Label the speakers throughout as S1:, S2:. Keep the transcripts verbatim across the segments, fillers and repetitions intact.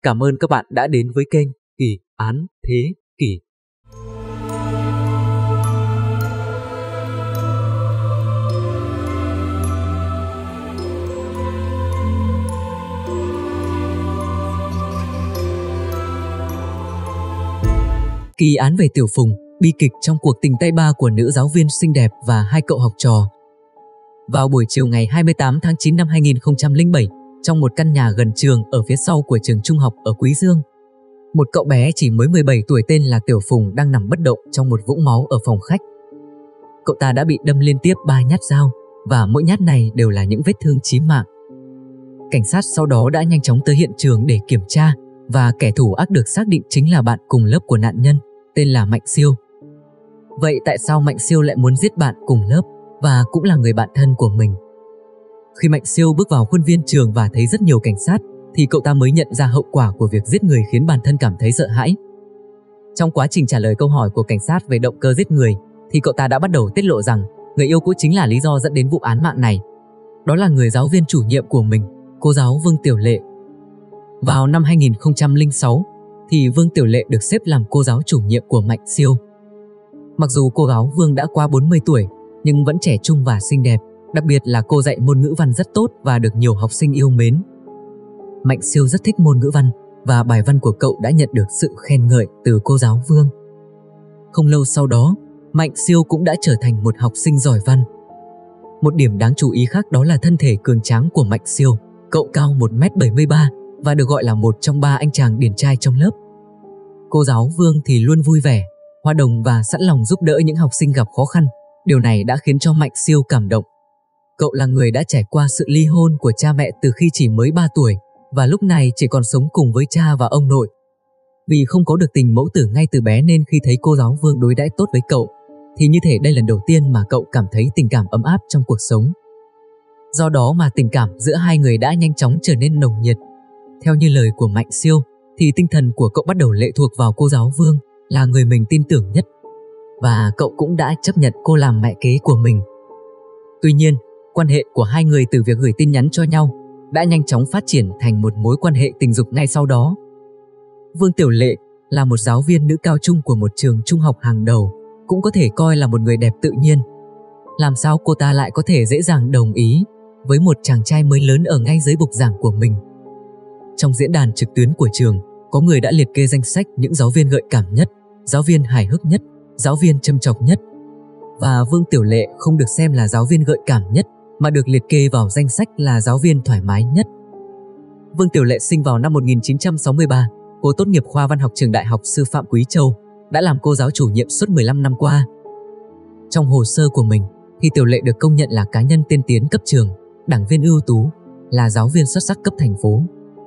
S1: Cảm ơn các bạn đã đến với kênh Kỳ Án Thế Kỷ. Kỳ án về Tiểu Phùng, bi kịch trong cuộc tình tay ba của nữ giáo viên xinh đẹp và hai cậu học trò. Vào buổi chiều ngày hai mươi tám tháng chín năm hai nghìn không trăm lẻ bảy, trong một căn nhà gần trường ở phía sau của trường trung học ở Quý Dương, một cậu bé chỉ mới mười bảy tuổi tên là Tiểu Phùng đang nằm bất động trong một vũng máu ở phòng khách. Cậu ta đã bị đâm liên tiếp ba nhát dao và mỗi nhát này đều là những vết thương chí mạng. Cảnh sát sau đó đã nhanh chóng tới hiện trường để kiểm tra và kẻ thủ ác được xác định chính là bạn cùng lớp của nạn nhân, tên là Mạnh Siêu. Vậy tại sao Mạnh Siêu lại muốn giết bạn cùng lớp và cũng là người bạn thân của mình? Khi Mạnh Siêu bước vào khuôn viên trường và thấy rất nhiều cảnh sát, thì cậu ta mới nhận ra hậu quả của việc giết người khiến bản thân cảm thấy sợ hãi. Trong quá trình trả lời câu hỏi của cảnh sát về động cơ giết người, thì cậu ta đã bắt đầu tiết lộ rằng người yêu cũ chính là lý do dẫn đến vụ án mạng này. Đó là người giáo viên chủ nhiệm của mình, cô giáo Vương Tiểu Lệ. Vào năm hai nghìn không trăm lẻ sáu, thì Vương Tiểu Lệ được xếp làm cô giáo chủ nhiệm của Mạnh Siêu. Mặc dù cô giáo Vương đã qua bốn mươi tuổi, nhưng vẫn trẻ trung và xinh đẹp, đặc biệt là cô dạy môn ngữ văn rất tốt và được nhiều học sinh yêu mến. Mạnh Siêu rất thích môn ngữ văn và bài văn của cậu đã nhận được sự khen ngợi từ cô giáo Vương. Không lâu sau đó, Mạnh Siêu cũng đã trở thành một học sinh giỏi văn. Một điểm đáng chú ý khác đó là thân thể cường tráng của Mạnh Siêu. Cậu cao một mét bảy mươi ba và được gọi là một trong ba anh chàng điển trai trong lớp. Cô giáo Vương thì luôn vui vẻ, hòa đồng và sẵn lòng giúp đỡ những học sinh gặp khó khăn. Điều này đã khiến cho Mạnh Siêu cảm động. Cậu là người đã trải qua sự ly hôn của cha mẹ từ khi chỉ mới ba tuổi và lúc này chỉ còn sống cùng với cha và ông nội. Vì không có được tình mẫu tử ngay từ bé nên khi thấy cô giáo Vương đối đãi tốt với cậu, thì như thể đây lần đầu tiên mà cậu cảm thấy tình cảm ấm áp trong cuộc sống. Do đó mà tình cảm giữa hai người đã nhanh chóng trở nên nồng nhiệt. Theo như lời của Mạnh Siêu, thì tinh thần của cậu bắt đầu lệ thuộc vào cô giáo Vương, là người mình tin tưởng nhất. Và cậu cũng đã chấp nhận cô làm mẹ kế của mình. Tuy nhiên, quan hệ của hai người từ việc gửi tin nhắn cho nhau đã nhanh chóng phát triển thành một mối quan hệ tình dục ngay sau đó. Vương Tiểu Lệ là một giáo viên nữ cao trung của một trường trung học hàng đầu, cũng có thể coi là một người đẹp tự nhiên. Làm sao cô ta lại có thể dễ dàng đồng ý với một chàng trai mới lớn ở ngay dưới bục giảng của mình? Trong diễn đàn trực tuyến của trường, có người đã liệt kê danh sách những giáo viên gợi cảm nhất, giáo viên hài hước nhất, giáo viên châm chọc nhất. Và Vương Tiểu Lệ không được xem là giáo viên gợi cảm nhất, mà được liệt kê vào danh sách là giáo viên thoải mái nhất. Vương Tiểu Lệ sinh vào năm một nghìn chín trăm sáu mươi ba, cô tốt nghiệp khoa văn học trường Đại học Sư phạm Quý Châu, đã làm cô giáo chủ nhiệm suốt mười lăm năm qua. Trong hồ sơ của mình, thì Tiểu Lệ được công nhận là cá nhân tiên tiến cấp trường, đảng viên ưu tú, là giáo viên xuất sắc cấp thành phố.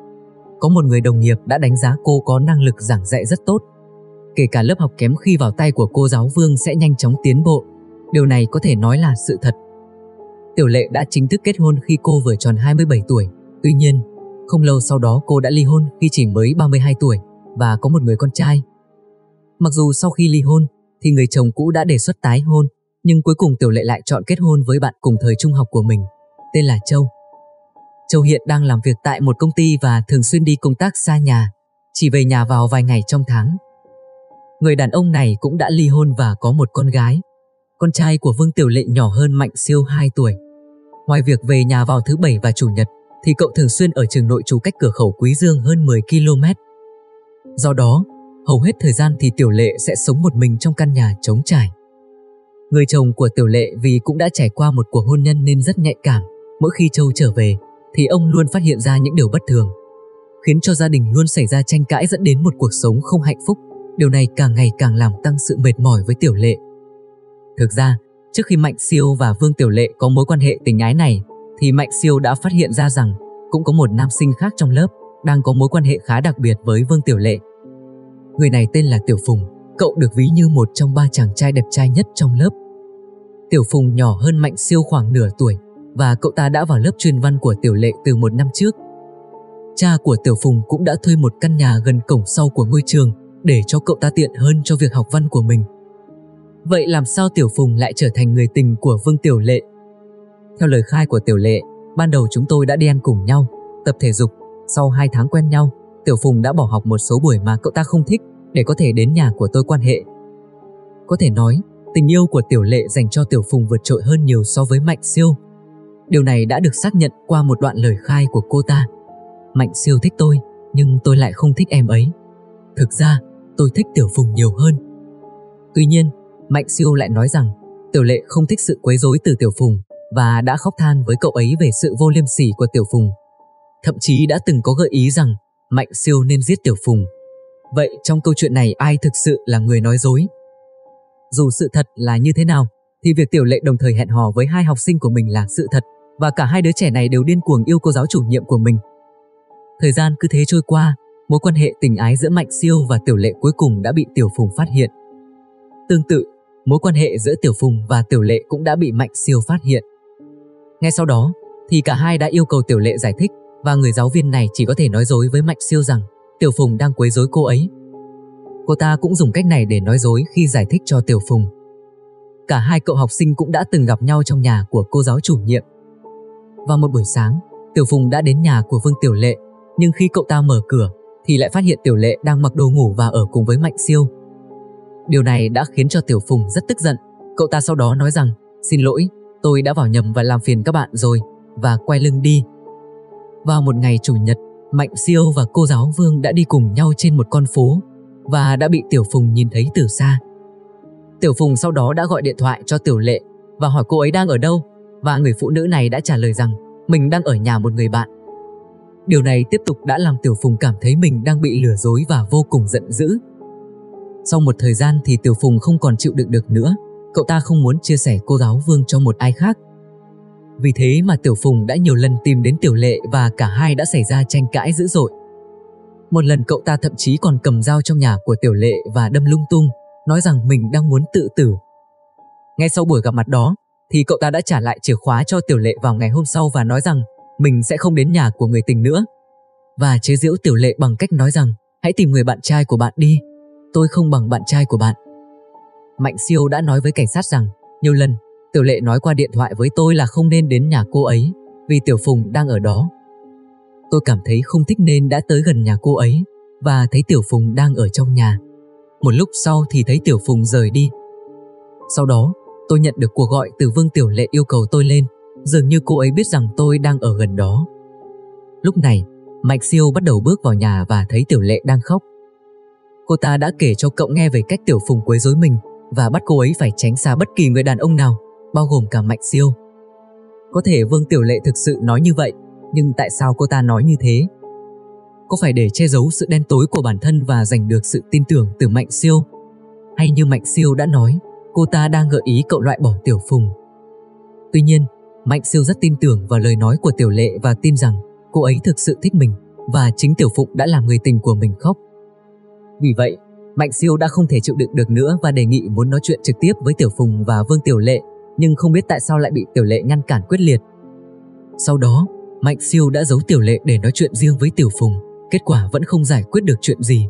S1: Có một người đồng nghiệp đã đánh giá cô có năng lực giảng dạy rất tốt. Kể cả lớp học kém khi vào tay của cô giáo Vương sẽ nhanh chóng tiến bộ. Điều này có thể nói là sự thật. Tiểu Lệ đã chính thức kết hôn khi cô vừa tròn hai mươi bảy tuổi. Tuy nhiên, không lâu sau đó cô đã ly hôn khi chỉ mới ba mươi hai tuổi và có một người con trai. Mặc dù sau khi ly hôn thì người chồng cũ đã đề xuất tái hôn, nhưng cuối cùng Tiểu Lệ lại chọn kết hôn với bạn cùng thời trung học của mình, tên là Châu. Châu hiện đang làm việc tại một công ty và thường xuyên đi công tác xa nhà, chỉ về nhà vào vài ngày trong tháng. Người đàn ông này cũng đã ly hôn và có một con gái. Con trai của Vương Tiểu Lệ nhỏ hơn Mạnh Siêu hai tuổi. Ngoài việc về nhà vào thứ Bảy và Chủ nhật, thì cậu thường xuyên ở trường nội trú cách cửa khẩu Quý Dương hơn mười ki lô mét. Do đó, hầu hết thời gian thì Tiểu Lệ sẽ sống một mình trong căn nhà trống trải. Người chồng của Tiểu Lệ vì cũng đã trải qua một cuộc hôn nhân nên rất nhạy cảm. Mỗi khi Châu trở về, thì ông luôn phát hiện ra những điều bất thường, khiến cho gia đình luôn xảy ra tranh cãi dẫn đến một cuộc sống không hạnh phúc. Điều này càng ngày càng làm tăng sự mệt mỏi với Tiểu Lệ. Thực ra, trước khi Mạnh Siêu và Vương Tiểu Lệ có mối quan hệ tình ái này, thì Mạnh Siêu đã phát hiện ra rằng cũng có một nam sinh khác trong lớp đang có mối quan hệ khá đặc biệt với Vương Tiểu Lệ. Người này tên là Tiểu Phùng, cậu được ví như một trong ba chàng trai đẹp trai nhất trong lớp. Tiểu Phùng nhỏ hơn Mạnh Siêu khoảng nửa tuổi và cậu ta đã vào lớp chuyên văn của Tiểu Lệ từ một năm trước. Cha của Tiểu Phùng cũng đã thuê một căn nhà gần cổng sau của ngôi trường để cho cậu ta tiện hơn cho việc học văn của mình. Vậy làm sao Tiểu Phùng lại trở thành người tình của Vương Tiểu Lệ? Theo lời khai của Tiểu Lệ, ban đầu chúng tôi đã đi ăn cùng nhau, tập thể dục. Sau hai tháng quen nhau, Tiểu Phùng đã bỏ học một số buổi mà cậu ta không thích để có thể đến nhà của tôi quan hệ. Có thể nói, tình yêu của Tiểu Lệ dành cho Tiểu Phùng vượt trội hơn nhiều so với Mạnh Siêu. Điều này đã được xác nhận qua một đoạn lời khai của cô ta. Mạnh Siêu thích tôi, nhưng tôi lại không thích em ấy. Thực ra, tôi thích Tiểu Phùng nhiều hơn. Tuy nhiên, Mạnh Siêu lại nói rằng Tiểu Lệ không thích sự quấy rối từ Tiểu Phùng và đã khóc than với cậu ấy về sự vô liêm sỉ của Tiểu Phùng. Thậm chí đã từng có gợi ý rằng Mạnh Siêu nên giết Tiểu Phùng. Vậy trong câu chuyện này ai thực sự là người nói dối? Dù sự thật là như thế nào, thì việc Tiểu Lệ đồng thời hẹn hò với hai học sinh của mình là sự thật, và cả hai đứa trẻ này đều điên cuồng yêu cô giáo chủ nhiệm của mình. Thời gian cứ thế trôi qua, mối quan hệ tình ái giữa Mạnh Siêu và Tiểu Lệ cuối cùng đã bị Tiểu Phùng phát hiện. Tương tự, mối quan hệ giữa Tiểu Phùng và Tiểu Lệ cũng đã bị Mạnh Siêu phát hiện. Ngay sau đó, thì cả hai đã yêu cầu Tiểu Lệ giải thích, và người giáo viên này chỉ có thể nói dối với Mạnh Siêu rằng Tiểu Phùng đang quấy rối cô ấy. Cô ta cũng dùng cách này để nói dối khi giải thích cho Tiểu Phùng. Cả hai cậu học sinh cũng đã từng gặp nhau trong nhà của cô giáo chủ nhiệm. Vào một buổi sáng, Tiểu Phùng đã đến nhà của Vương Tiểu Lệ, nhưng khi cậu ta mở cửa thì lại phát hiện Tiểu Lệ đang mặc đồ ngủ và ở cùng với Mạnh Siêu. Điều này đã khiến cho Tiểu Phùng rất tức giận. Cậu ta sau đó nói rằng xin lỗi, tôi đã vào nhầm và làm phiền các bạn rồi, và quay lưng đi. Vào một ngày chủ nhật, Mạnh Siêu và cô giáo Vương đã đi cùng nhau trên một con phố và đã bị Tiểu Phùng nhìn thấy từ xa. Tiểu Phùng sau đó đã gọi điện thoại cho Tiểu Lệ và hỏi cô ấy đang ở đâu, và người phụ nữ này đã trả lời rằng mình đang ở nhà một người bạn. Điều này tiếp tục đã làm Tiểu Phùng cảm thấy mình đang bị lừa dối và vô cùng giận dữ. Sau một thời gian thì Tiểu Phùng không còn chịu đựng được nữa, cậu ta không muốn chia sẻ cô giáo Vương cho một ai khác. Vì thế mà Tiểu Phùng đã nhiều lần tìm đến Tiểu Lệ và cả hai đã xảy ra tranh cãi dữ dội. Một lần cậu ta thậm chí còn cầm dao trong nhà của Tiểu Lệ và đâm lung tung, nói rằng mình đang muốn tự tử. Ngay sau buổi gặp mặt đó, thì cậu ta đã trả lại chìa khóa cho Tiểu Lệ vào ngày hôm sau và nói rằng mình sẽ không đến nhà của người tình nữa. Và chế giễu Tiểu Lệ bằng cách nói rằng hãy tìm người bạn trai của bạn đi, tôi không bằng bạn trai của bạn. Mạnh Siêu đã nói với cảnh sát rằng nhiều lần Tiểu Lệ nói qua điện thoại với tôi là không nên đến nhà cô ấy vì Tiểu Phùng đang ở đó. Tôi cảm thấy không thích nên đã tới gần nhà cô ấy và thấy Tiểu Phùng đang ở trong nhà. Một lúc sau thì thấy Tiểu Phùng rời đi. Sau đó, tôi nhận được cuộc gọi từ Vương Tiểu Lệ yêu cầu tôi lên, dường như cô ấy biết rằng tôi đang ở gần đó. Lúc này, Mạnh Siêu bắt đầu bước vào nhà và thấy Tiểu Lệ đang khóc. Cô ta đã kể cho cậu nghe về cách Tiểu Phùng quấy rối mình và bắt cô ấy phải tránh xa bất kỳ người đàn ông nào, bao gồm cả Mạnh Siêu. Có thể Vương Tiểu Lệ thực sự nói như vậy, nhưng tại sao cô ta nói như thế? Có phải để che giấu sự đen tối của bản thân và giành được sự tin tưởng từ Mạnh Siêu? Hay như Mạnh Siêu đã nói, cô ta đang gợi ý cậu loại bỏ Tiểu Phùng? Tuy nhiên, Mạnh Siêu rất tin tưởng vào lời nói của Tiểu Lệ và tin rằng cô ấy thực sự thích mình và chính Tiểu Phụng đã làm người tình của mình khóc. Vì vậy, Mạnh Siêu đã không thể chịu đựng được nữa và đề nghị muốn nói chuyện trực tiếp với Tiểu Phùng và Vương Tiểu Lệ, nhưng không biết tại sao lại bị Tiểu Lệ ngăn cản quyết liệt. Sau đó, Mạnh Siêu đã giấu Tiểu Lệ để nói chuyện riêng với Tiểu Phùng, kết quả vẫn không giải quyết được chuyện gì.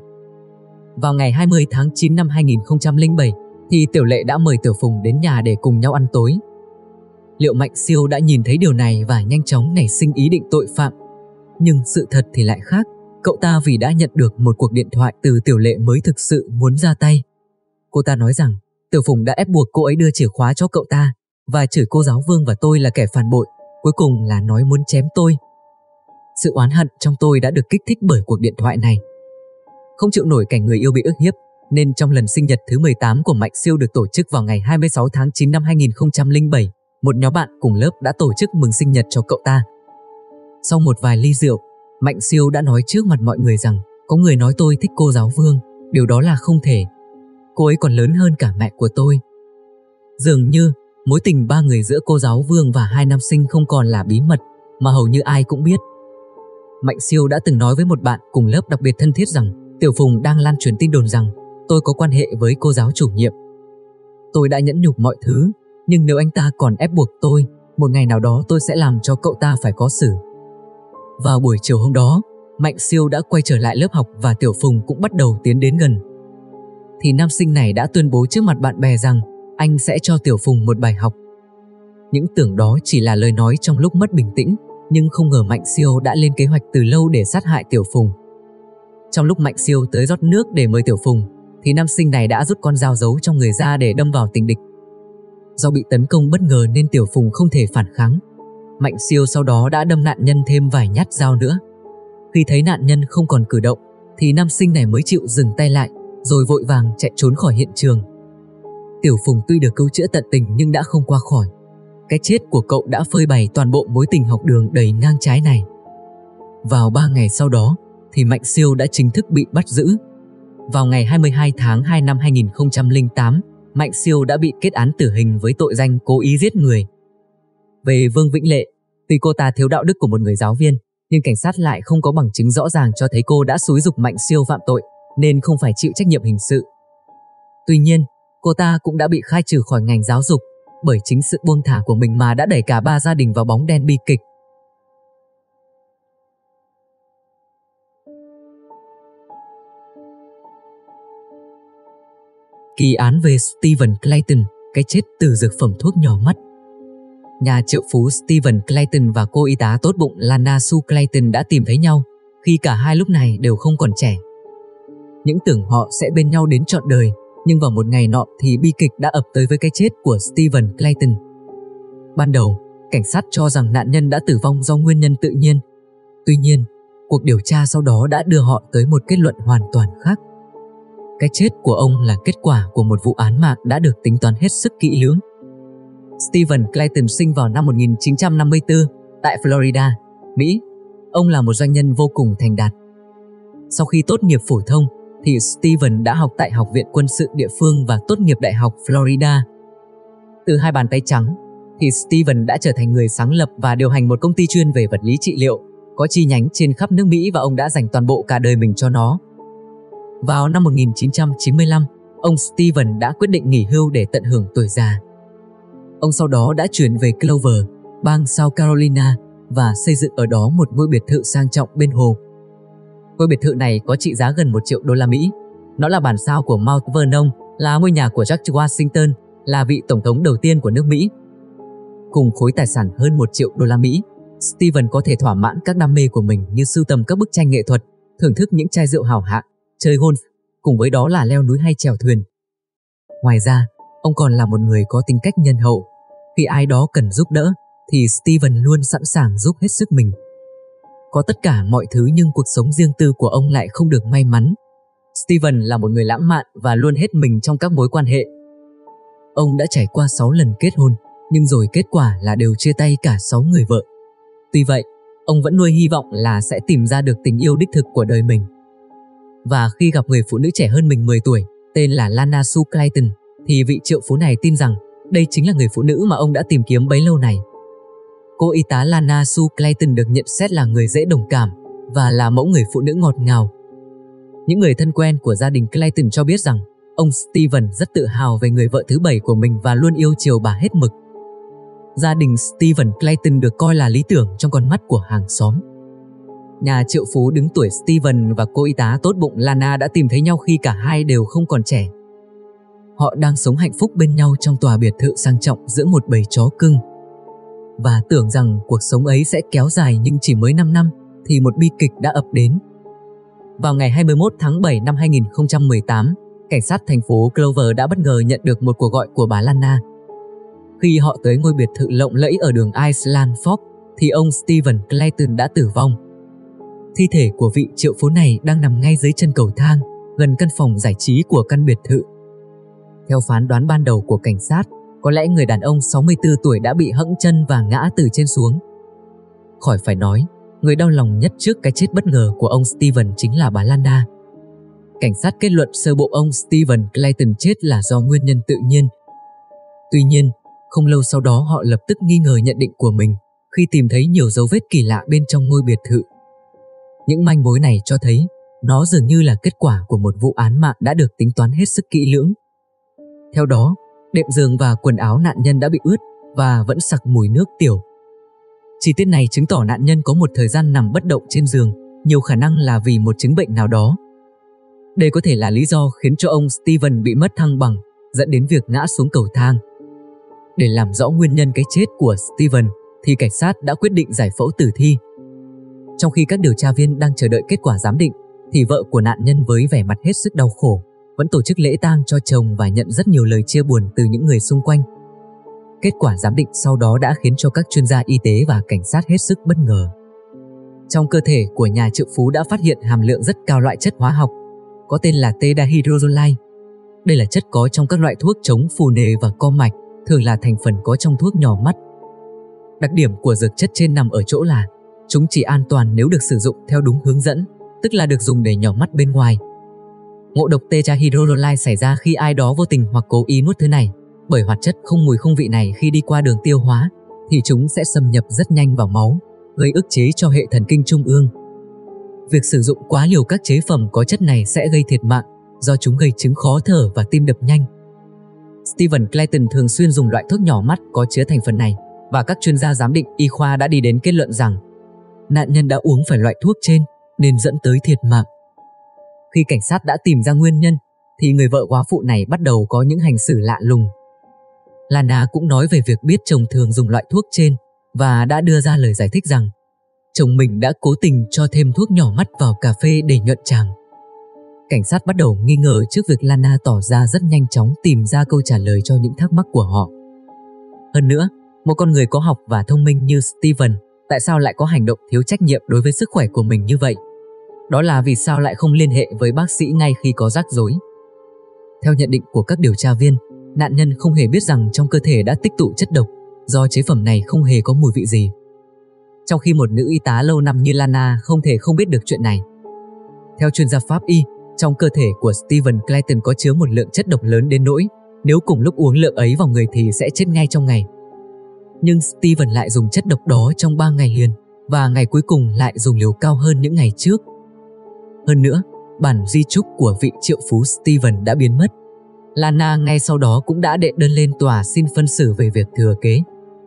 S1: Vào ngày hai mươi tháng chín năm hai nghìn không trăm lẻ bảy, thì Tiểu Lệ đã mời Tiểu Phùng đến nhà để cùng nhau ăn tối. Liệu Mạnh Siêu đã nhìn thấy điều này và nhanh chóng nảy sinh ý định tội phạm? Nhưng sự thật thì lại khác. Cậu ta vì đã nhận được một cuộc điện thoại từ Tiểu Lệ mới thực sự muốn ra tay. Cô ta nói rằng Tiểu Phùng đã ép buộc cô ấy đưa chìa khóa cho cậu ta và chửi cô giáo Vương và tôi là kẻ phản bội, cuối cùng là nói muốn chém tôi. Sự oán hận trong tôi đã được kích thích bởi cuộc điện thoại này. Không chịu nổi cảnh người yêu bị ức hiếp, nên trong lần sinh nhật thứ mười tám của Mạnh Siêu được tổ chức vào ngày hai mươi sáu tháng chín năm hai nghìn không trăm lẻ bảy, một nhóm bạn cùng lớp đã tổ chức mừng sinh nhật cho cậu ta. Sau một vài ly rượu, Mạnh Siêu đã nói trước mặt mọi người rằng có người nói tôi thích cô giáo Vương, điều đó là không thể. Cô ấy còn lớn hơn cả mẹ của tôi. Dường như mối tình ba người giữa cô giáo Vương và hai nam sinh không còn là bí mật mà hầu như ai cũng biết. Mạnh Siêu đã từng nói với một bạn cùng lớp đặc biệt thân thiết rằng Tiểu Phùng đang lan truyền tin đồn rằng tôi có quan hệ với cô giáo chủ nhiệm. Tôi đã nhẫn nhục mọi thứ, nhưng nếu anh ta còn ép buộc tôi, một ngày nào đó tôi sẽ làm cho cậu ta phải có xử. Vào buổi chiều hôm đó, Mạnh Siêu đã quay trở lại lớp học và Tiểu Phùng cũng bắt đầu tiến đến gần. Thì nam sinh này đã tuyên bố trước mặt bạn bè rằng anh sẽ cho Tiểu Phùng một bài học. Những tưởng đó chỉ là lời nói trong lúc mất bình tĩnh, nhưng không ngờ Mạnh Siêu đã lên kế hoạch từ lâu để sát hại Tiểu Phùng. Trong lúc Mạnh Siêu tới rót nước để mời Tiểu Phùng, thì nam sinh này đã rút con dao giấu trong người ra để đâm vào tình địch. Do bị tấn công bất ngờ nên Tiểu Phùng không thể phản kháng. Mạnh Siêu sau đó đã đâm nạn nhân thêm vài nhát dao nữa. Khi thấy nạn nhân không còn cử động, thì nam sinh này mới chịu dừng tay lại, rồi vội vàng chạy trốn khỏi hiện trường. Tiểu Phùng tuy được cứu chữa tận tình nhưng đã không qua khỏi. Cái chết của cậu đã phơi bày toàn bộ mối tình học đường đầy ngang trái này. Vào ba ngày sau đó, thì Mạnh Siêu đã chính thức bị bắt giữ. Vào ngày hai mươi hai tháng hai năm hai nghìn không trăm lẻ tám, Mạnh Siêu đã bị kết án tử hình với tội danh cố ý giết người. Về Vương Vĩnh Lệ, tuy cô ta thiếu đạo đức của một người giáo viên, nhưng cảnh sát lại không có bằng chứng rõ ràng cho thấy cô đã xúi giục Mạnh Siêu phạm tội, nên không phải chịu trách nhiệm hình sự. Tuy nhiên, cô ta cũng đã bị khai trừ khỏi ngành giáo dục, bởi chính sự buông thả của mình mà đã đẩy cả ba gia đình vào bóng đen bi kịch. Kỳ án về Steven Clayton, cái chết từ dược phẩm thuốc nhỏ mắt. Nhà triệu phú Steven Clayton và cô y tá tốt bụng Lana Sue Clayton đã tìm thấy nhau khi cả hai lúc này đều không còn trẻ. Những tưởng họ sẽ bên nhau đến trọn đời, nhưng vào một ngày nọ thì bi kịch đã ập tới với cái chết của Steven Clayton. Ban đầu, cảnh sát cho rằng nạn nhân đã tử vong do nguyên nhân tự nhiên. Tuy nhiên, cuộc điều tra sau đó đã đưa họ tới một kết luận hoàn toàn khác. Cái chết của ông là kết quả của một vụ án mạng đã được tính toán hết sức kỹ lưỡng. Steven Clayton sinh vào năm một nghìn chín trăm năm mươi tư tại Florida, Mỹ. Ông là một doanh nhân vô cùng thành đạt. Sau khi tốt nghiệp phổ thông, thì Steven đã học tại Học viện Quân sự địa phương và tốt nghiệp Đại học Florida. Từ hai bàn tay trắng, thì Steven đã trở thành người sáng lập và điều hành một công ty chuyên về vật lý trị liệu, có chi nhánh trên khắp nước Mỹ và ông đã dành toàn bộ cả đời mình cho nó. Vào năm một nghìn chín trăm chín mươi lăm, ông Steven đã quyết định nghỉ hưu để tận hưởng tuổi già. Ông sau đó đã chuyển về Clover, bang South Carolina và xây dựng ở đó một ngôi biệt thự sang trọng bên hồ. Ngôi biệt thự này có trị giá gần một triệu đô la Mỹ. Nó là bản sao của Mount Vernon, là ngôi nhà của George Washington, là vị tổng thống đầu tiên của nước Mỹ. Cùng khối tài sản hơn một triệu đô la Mỹ, Steven có thể thỏa mãn các đam mê của mình như sưu tầm các bức tranh nghệ thuật, thưởng thức những chai rượu hào hạng, chơi golf, cùng với đó là leo núi hay chèo thuyền. Ngoài ra, ông còn là một người có tính cách nhân hậu. Khi ai đó cần giúp đỡ, thì Steven luôn sẵn sàng giúp hết sức mình. Có tất cả mọi thứ nhưng cuộc sống riêng tư của ông lại không được may mắn. Steven là một người lãng mạn và luôn hết mình trong các mối quan hệ. Ông đã trải qua sáu lần kết hôn, nhưng rồi kết quả là đều chia tay cả sáu người vợ. Tuy vậy, ông vẫn nuôi hy vọng là sẽ tìm ra được tình yêu đích thực của đời mình. Và khi gặp người phụ nữ trẻ hơn mình mười tuổi, tên là Lana Sue Clayton, thì vị triệu phú này tin rằng đây chính là người phụ nữ mà ông đã tìm kiếm bấy lâu này. Cô y tá Lana Sue Clayton được nhận xét là người dễ đồng cảm và là mẫu người phụ nữ ngọt ngào. Những người thân quen của gia đình Clayton cho biết rằng ông Steven rất tự hào về người vợ thứ bảy của mình và luôn yêu chiều bà hết mực. Gia đình Steven Clayton được coi là lý tưởng trong con mắt của hàng xóm. Nhà triệu phú đứng tuổi Steven và cô y tá tốt bụng Lana đã tìm thấy nhau khi cả hai đều không còn trẻ. Họ đang sống hạnh phúc bên nhau trong tòa biệt thự sang trọng giữa một bầy chó cưng. Và tưởng rằng cuộc sống ấy sẽ kéo dài nhưng chỉ mới năm năm thì một bi kịch đã ập đến. Vào ngày hai mươi mốt tháng bảy năm hai nghìn không trăm mười tám, cảnh sát thành phố Clover đã bất ngờ nhận được một cuộc gọi của bà Lana. Khi họ tới ngôi biệt thự lộng lẫy ở đường Island Fork, thì ông Steven Clayton đã tử vong. Thi thể của vị triệu phú này đang nằm ngay dưới chân cầu thang, gần căn phòng giải trí của căn biệt thự. Theo phán đoán ban đầu của cảnh sát, có lẽ người đàn ông sáu mươi tư tuổi đã bị hẫng chân và ngã từ trên xuống. Khỏi phải nói, người đau lòng nhất trước cái chết bất ngờ của ông Steven chính là bà Lana. Cảnh sát kết luận sơ bộ ông Steven Clayton chết là do nguyên nhân tự nhiên. Tuy nhiên, không lâu sau đó họ lập tức nghi ngờ nhận định của mình khi tìm thấy nhiều dấu vết kỳ lạ bên trong ngôi biệt thự. Những manh mối này cho thấy nó dường như là kết quả của một vụ án mạng đã được tính toán hết sức kỹ lưỡng. Theo đó, đệm giường và quần áo nạn nhân đã bị ướt và vẫn sặc mùi nước tiểu. Chi tiết này chứng tỏ nạn nhân có một thời gian nằm bất động trên giường, nhiều khả năng là vì một chứng bệnh nào đó. Đây có thể là lý do khiến cho ông Steven bị mất thăng bằng, dẫn đến việc ngã xuống cầu thang. Để làm rõ nguyên nhân cái chết của Steven, thì cảnh sát đã quyết định giải phẫu tử thi. Trong khi các điều tra viên đang chờ đợi kết quả giám định, thì vợ của nạn nhân với vẻ mặt hết sức đau khổ vẫn tổ chức lễ tang cho chồng và nhận rất nhiều lời chia buồn từ những người xung quanh. Kết quả giám định sau đó đã khiến cho các chuyên gia y tế và cảnh sát hết sức bất ngờ. Trong cơ thể của nhà triệu phú đã phát hiện hàm lượng rất cao loại chất hóa học có tên là tetrahydrozolide. Đây là chất có trong các loại thuốc chống phù nề và co mạch, thường là thành phần có trong thuốc nhỏ mắt. Đặc điểm của dược chất trên nằm ở chỗ là chúng chỉ an toàn nếu được sử dụng theo đúng hướng dẫn, tức là được dùng để nhỏ mắt bên ngoài. Ngộ độc tetrahydrozolide xảy ra khi ai đó vô tình hoặc cố ý nuốt thứ này, bởi hoạt chất không mùi không vị này khi đi qua đường tiêu hóa thì chúng sẽ xâm nhập rất nhanh vào máu, gây ức chế cho hệ thần kinh trung ương. Việc sử dụng quá liều các chế phẩm có chất này sẽ gây thiệt mạng, do chúng gây chứng khó thở và tim đập nhanh. Steven Clayton thường xuyên dùng loại thuốc nhỏ mắt có chứa thành phần này, và các chuyên gia giám định y khoa đã đi đến kết luận rằng nạn nhân đã uống phải loại thuốc trên nên dẫn tới thiệt mạng. Khi cảnh sát đã tìm ra nguyên nhân thì người vợ góa phụ này bắt đầu có những hành xử lạ lùng. Lana cũng nói về việc biết chồng thường dùng loại thuốc trên và đã đưa ra lời giải thích rằng chồng mình đã cố tình cho thêm thuốc nhỏ mắt vào cà phê để nhuận tràng. Cảnh sát bắt đầu nghi ngờ trước việc Lana tỏ ra rất nhanh chóng tìm ra câu trả lời cho những thắc mắc của họ. Hơn nữa, một con người có học và thông minh như Steven tại sao lại có hành động thiếu trách nhiệm đối với sức khỏe của mình như vậy? Đó là vì sao lại không liên hệ với bác sĩ ngay khi có rắc rối? Theo nhận định của các điều tra viên, nạn nhân không hề biết rằng trong cơ thể đã tích tụ chất độc, do chế phẩm này không hề có mùi vị gì. Trong khi một nữ y tá lâu năm như Lana không thể không biết được chuyện này. Theo chuyên gia pháp y, trong cơ thể của Steven Clayton có chứa một lượng chất độc lớn đến nỗi nếu cùng lúc uống lượng ấy vào người thì sẽ chết ngay trong ngày. Nhưng Steven lại dùng chất độc đó trong ba ngày liền, và ngày cuối cùng lại dùng liều cao hơn những ngày trước. Hơn nữa, bản di chúc của vị triệu phú Steven đã biến mất. Lana ngay sau đó cũng đã đệ đơn lên tòa xin phân xử về việc thừa kế.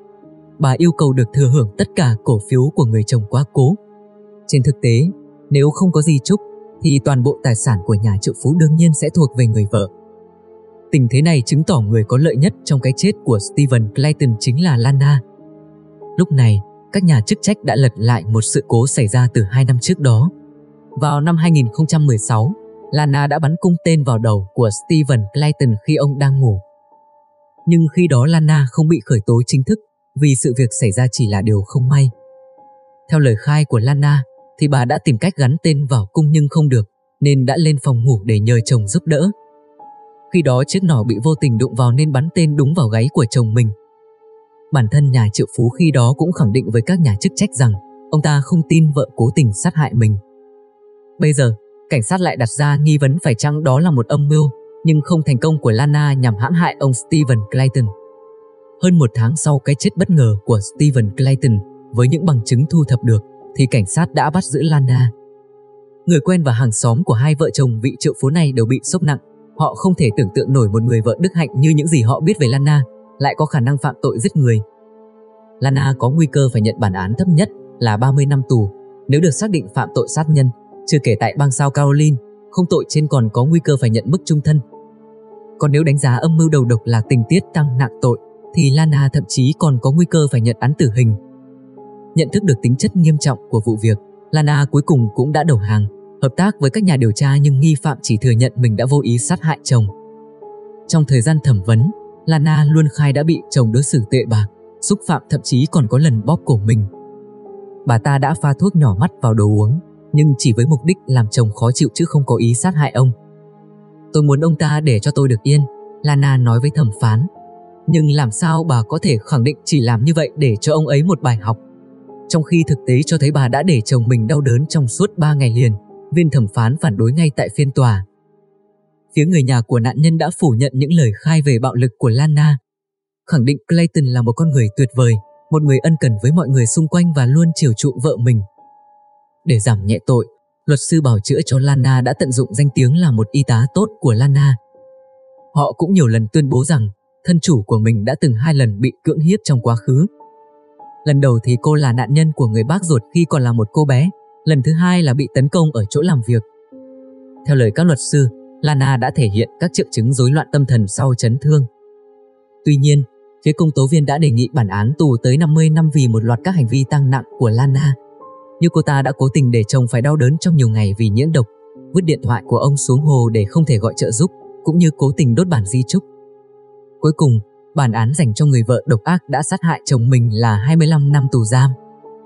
S1: Bà yêu cầu được thừa hưởng tất cả cổ phiếu của người chồng quá cố. Trên thực tế, nếu không có di chúc thì toàn bộ tài sản của nhà triệu phú đương nhiên sẽ thuộc về người vợ. Tình thế này chứng tỏ người có lợi nhất trong cái chết của Steven Clayton chính là Lana. Lúc này, các nhà chức trách đã lật lại một sự cố xảy ra từ hai năm trước đó. Vào năm hai nghìn không trăm mười sáu, Lana đã bắn cung tên vào đầu của Steven Clayton khi ông đang ngủ. Nhưng khi đó Lana không bị khởi tố chính thức vì sự việc xảy ra chỉ là điều không may. Theo lời khai của Lana, thì bà đã tìm cách gắn tên vào cung nhưng không được, nên đã lên phòng ngủ để nhờ chồng giúp đỡ. Khi đó chiếc nỏ bị vô tình đụng vào nên bắn tên đúng vào gáy của chồng mình. Bản thân nhà triệu phú khi đó cũng khẳng định với các nhà chức trách rằng ông ta không tin vợ cố tình sát hại mình. Bây giờ, cảnh sát lại đặt ra nghi vấn phải chăng đó là một âm mưu, nhưng không thành công của Lana nhằm hãm hại ông Steven Clayton. Hơn một tháng sau cái chết bất ngờ của Steven Clayton, với những bằng chứng thu thập được, thì cảnh sát đã bắt giữ Lana. Người quen và hàng xóm của hai vợ chồng vị triệu phú này đều bị sốc nặng. Họ không thể tưởng tượng nổi một người vợ đức hạnh như những gì họ biết về Lana lại có khả năng phạm tội giết người. Lana có nguy cơ phải nhận bản án thấp nhất là ba mươi năm tù nếu được xác định phạm tội sát nhân, chưa kể tại bang South Carolina, không tội trên còn có nguy cơ phải nhận mức chung thân. Còn nếu đánh giá âm mưu đầu độc là tình tiết tăng nặng tội, thì Lana thậm chí còn có nguy cơ phải nhận án tử hình. Nhận thức được tính chất nghiêm trọng của vụ việc, Lana cuối cùng cũng đã đầu hàng, hợp tác với các nhà điều tra, nhưng nghi phạm chỉ thừa nhận mình đã vô ý sát hại chồng. Trong thời gian thẩm vấn, Lana luôn khai đã bị chồng đối xử tệ bạc, xúc phạm, thậm chí còn có lần bóp cổ mình. Bà ta đã pha thuốc nhỏ mắt vào đồ uống, nhưng chỉ với mục đích làm chồng khó chịu chứ không có ý sát hại ông. Tôi muốn ông ta để cho tôi được yên, Lana nói với thẩm phán. Nhưng làm sao bà có thể khẳng định chỉ làm như vậy để cho ông ấy một bài học, trong khi thực tế cho thấy bà đã để chồng mình đau đớn trong suốt ba ngày liền? Viên thẩm phán phản đối ngay tại phiên tòa. Phía người nhà của nạn nhân đã phủ nhận những lời khai về bạo lực của Lana, khẳng định Clayton là một con người tuyệt vời, một người ân cần với mọi người xung quanh và luôn chiều chuộng vợ mình. Để giảm nhẹ tội, luật sư bào chữa cho Lana đã tận dụng danh tiếng là một y tá tốt của Lana. Họ cũng nhiều lần tuyên bố rằng thân chủ của mình đã từng hai lần bị cưỡng hiếp trong quá khứ. Lần đầu thì cô là nạn nhân của người bác ruột khi còn là một cô bé, lần thứ hai là bị tấn công ở chỗ làm việc. Theo lời các luật sư, Lana đã thể hiện các triệu chứng rối loạn tâm thần sau chấn thương. Tuy nhiên, phía công tố viên đã đề nghị bản án tù tới năm mươi năm vì một loạt các hành vi tăng nặng của Lana, như cô ta đã cố tình để chồng phải đau đớn trong nhiều ngày vì nhiễm độc, vứt điện thoại của ông xuống hồ để không thể gọi trợ giúp, cũng như cố tình đốt bản di chúc. Cuối cùng, bản án dành cho người vợ độc ác đã sát hại chồng mình là hai mươi lăm năm tù giam.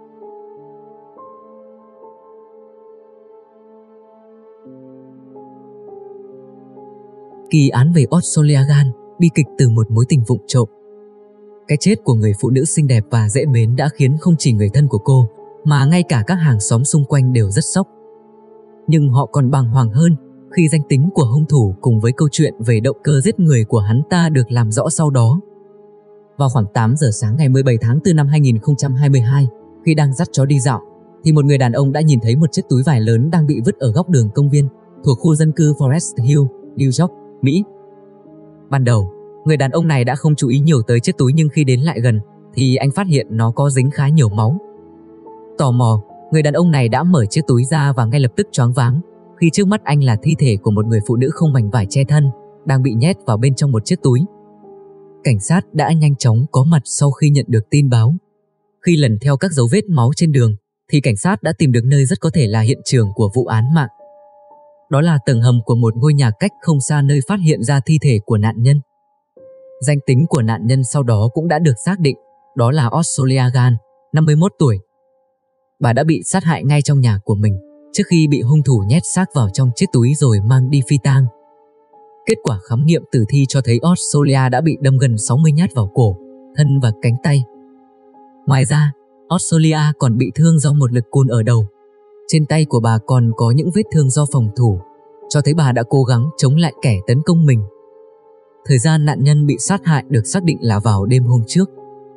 S1: Kỳ án về Australia Gan, bi kịch từ một mối tình vụng trộm. Cái chết của người phụ nữ xinh đẹp và dễ mến đã khiến không chỉ người thân của cô, mà ngay cả các hàng xóm xung quanh đều rất sốc. Nhưng họ còn bàng hoàng hơn khi danh tính của hung thủ cùng với câu chuyện về động cơ giết người của hắn ta được làm rõ sau đó. Vào khoảng tám giờ sáng ngày mười bảy tháng tư năm hai nghìn không trăm hai mươi hai, khi đang dắt chó đi dạo, thì một người đàn ông đã nhìn thấy một chiếc túi vải lớn đang bị vứt ở góc đường công viên thuộc khu dân cư Forest Hill, New York, Mỹ. Ban đầu, người đàn ông này đã không chú ý nhiều tới chiếc túi, nhưng khi đến lại gần thì anh phát hiện nó có dính khá nhiều máu. Tò mò, người đàn ông này đã mở chiếc túi ra và ngay lập tức choáng váng khi trước mắt anh là thi thể của một người phụ nữ không mảnh vải che thân đang bị nhét vào bên trong một chiếc túi. Cảnh sát đã nhanh chóng có mặt sau khi nhận được tin báo. Khi lần theo các dấu vết máu trên đường thì cảnh sát đã tìm được nơi rất có thể là hiện trường của vụ án mạng. Đó là tầng hầm của một ngôi nhà cách không xa nơi phát hiện ra thi thể của nạn nhân. Danh tính của nạn nhân sau đó cũng đã được xác định, đó là Australia Gan, năm mươi mốt tuổi. Bà đã bị sát hại ngay trong nhà của mình trước khi bị hung thủ nhét xác vào trong chiếc túi rồi mang đi phi tang. Kết quả khám nghiệm tử thi cho thấy Australia đã bị đâm gần sáu mươi nhát vào cổ, thân và cánh tay. Ngoài ra, Australia còn bị thương do một lực côn ở đầu. Trên tay của bà còn có những vết thương do phòng thủ, cho thấy bà đã cố gắng chống lại kẻ tấn công mình. Thời gian nạn nhân bị sát hại được xác định là vào đêm hôm trước.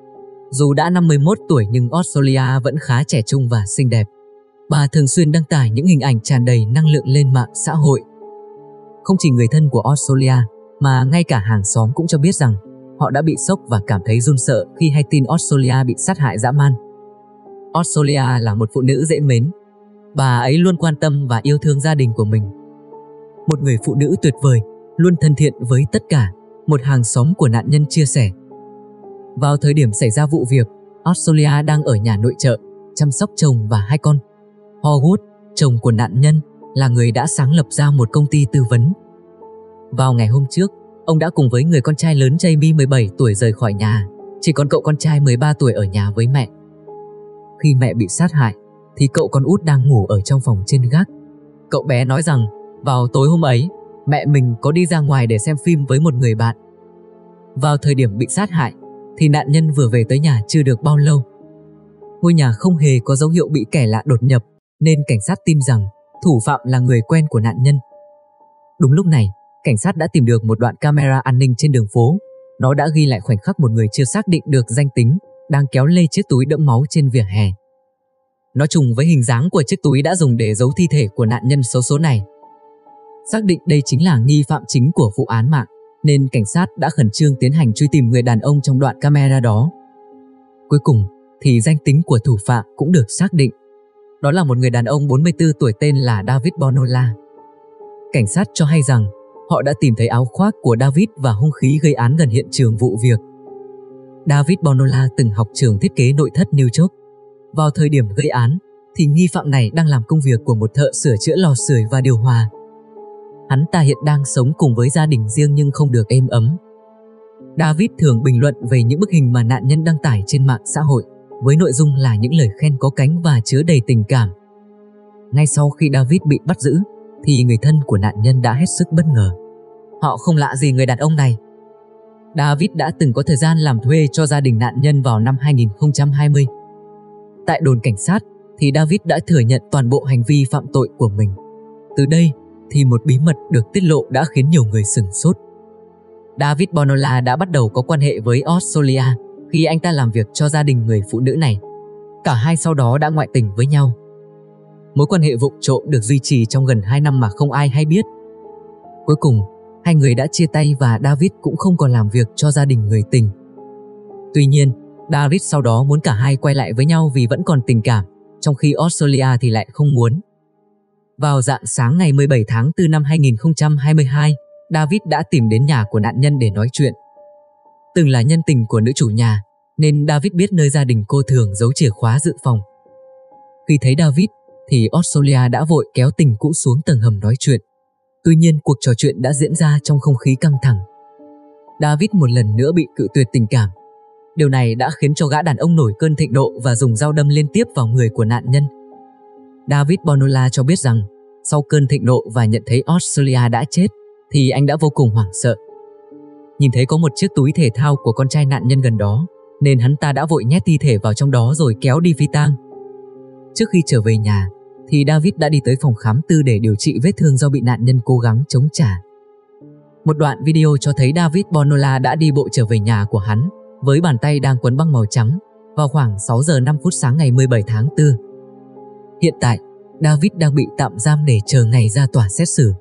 S1: Dù đã năm mươi mốt tuổi nhưng Australia vẫn khá trẻ trung và xinh đẹp. Bà thường xuyên đăng tải những hình ảnh tràn đầy năng lượng lên mạng xã hội. Không chỉ người thân của Australia, mà ngay cả hàng xóm cũng cho biết rằng họ đã bị sốc và cảm thấy run sợ khi hay tin Australia bị sát hại dã man. Australia là một phụ nữ dễ mến. Bà ấy luôn quan tâm và yêu thương gia đình của mình. Một người phụ nữ tuyệt vời, luôn thân thiện với tất cả, một hàng xóm của nạn nhân chia sẻ. Vào thời điểm xảy ra vụ việc, Australia đang ở nhà nội trợ, chăm sóc chồng và hai con. Howard, chồng của nạn nhân, là người đã sáng lập ra một công ty tư vấn. Vào ngày hôm trước, ông đã cùng với người con trai lớn Jamie mười bảy tuổi rời khỏi nhà, chỉ còn cậu con trai mười ba tuổi ở nhà với mẹ. Khi mẹ bị sát hại, thì cậu con út đang ngủ ở trong phòng trên gác. Cậu bé nói rằng vào tối hôm ấy, mẹ mình có đi ra ngoài để xem phim với một người bạn. Vào thời điểm bị sát hại, thì nạn nhân vừa về tới nhà chưa được bao lâu. Ngôi nhà không hề có dấu hiệu bị kẻ lạ đột nhập, nên cảnh sát tin rằng thủ phạm là người quen của nạn nhân. Đúng lúc này, cảnh sát đã tìm được một đoạn camera an ninh trên đường phố. Nó đã ghi lại khoảnh khắc một người chưa xác định được danh tính đang kéo lê chiếc túi đẫm máu trên vỉa hè. Nó trùng với hình dáng của chiếc túi đã dùng để giấu thi thể của nạn nhân xấu số này. Xác định đây chính là nghi phạm chính của vụ án mạng, nên cảnh sát đã khẩn trương tiến hành truy tìm người đàn ông trong đoạn camera đó. Cuối cùng thì danh tính của thủ phạm cũng được xác định. Đó là một người đàn ông bốn mươi tư tuổi tên là David Bonola. Cảnh sát cho hay rằng họ đã tìm thấy áo khoác của David và hung khí gây án gần hiện trường vụ việc. David Bonola từng học trường thiết kế nội thất New York. Vào thời điểm gây án, thì nghi phạm này đang làm công việc của một thợ sửa chữa lò sưởi và điều hòa. Hắn ta hiện đang sống cùng với gia đình riêng nhưng không được êm ấm. David thường bình luận về những bức hình mà nạn nhân đăng tải trên mạng xã hội, với nội dung là những lời khen có cánh và chứa đầy tình cảm. Ngay sau khi David bị bắt giữ, thì người thân của nạn nhân đã hết sức bất ngờ. Họ không lạ gì người đàn ông này. David đã từng có thời gian làm thuê cho gia đình nạn nhân vào năm hai nghìn không trăm hai mươi. Tại đồn cảnh sát, thì David đã thừa nhận toàn bộ hành vi phạm tội của mình. Từ đây, thì một bí mật được tiết lộ đã khiến nhiều người sửng sốt. David Bonola đã bắt đầu có quan hệ với Australia khi anh ta làm việc cho gia đình người phụ nữ này. Cả hai sau đó đã ngoại tình với nhau. Mối quan hệ vụng trộm được duy trì trong gần hai năm mà không ai hay biết. Cuối cùng, hai người đã chia tay và David cũng không còn làm việc cho gia đình người tình. Tuy nhiên, David sau đó muốn cả hai quay lại với nhau vì vẫn còn tình cảm, trong khi Australia thì lại không muốn. Vào rạng sáng ngày mười bảy tháng tư năm hai nghìn không trăm hai mươi hai, David đã tìm đến nhà của nạn nhân để nói chuyện. Từng là nhân tình của nữ chủ nhà, nên David biết nơi gia đình cô thường giấu chìa khóa dự phòng. Khi thấy David, thì Australia đã vội kéo tình cũ xuống tầng hầm nói chuyện. Tuy nhiên cuộc trò chuyện đã diễn ra trong không khí căng thẳng. David một lần nữa bị cự tuyệt tình cảm. Điều này đã khiến cho gã đàn ông nổi cơn thịnh nộ và dùng dao đâm liên tiếp vào người của nạn nhân. David Bonola cho biết rằng sau cơn thịnh nộ và nhận thấy Australia đã chết thì anh đã vô cùng hoảng sợ. Nhìn thấy có một chiếc túi thể thao của con trai nạn nhân gần đó nên hắn ta đã vội nhét thi thể vào trong đó rồi kéo đi phi tang. Trước khi trở về nhà thì David đã đi tới phòng khám tư để điều trị vết thương do bị nạn nhân cố gắng chống trả. Một đoạn video cho thấy David Bonola đã đi bộ trở về nhà của hắn với bàn tay đang quấn băng màu trắng vào khoảng sáu giờ năm phút sáng ngày mười bảy tháng tư. Hiện tại, David đang bị tạm giam để chờ ngày ra tòa xét xử.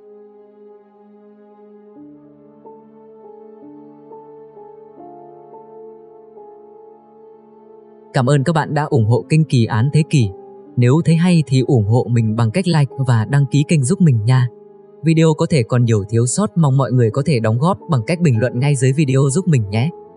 S1: Cảm ơn các bạn đã ủng hộ kênh Kỳ Án Thế Kỷ. Nếu thấy hay thì ủng hộ mình bằng cách like và đăng ký kênh giúp mình nha. Video có thể còn nhiều thiếu sót, mong mọi người có thể đóng góp bằng cách bình luận ngay dưới video giúp mình nhé.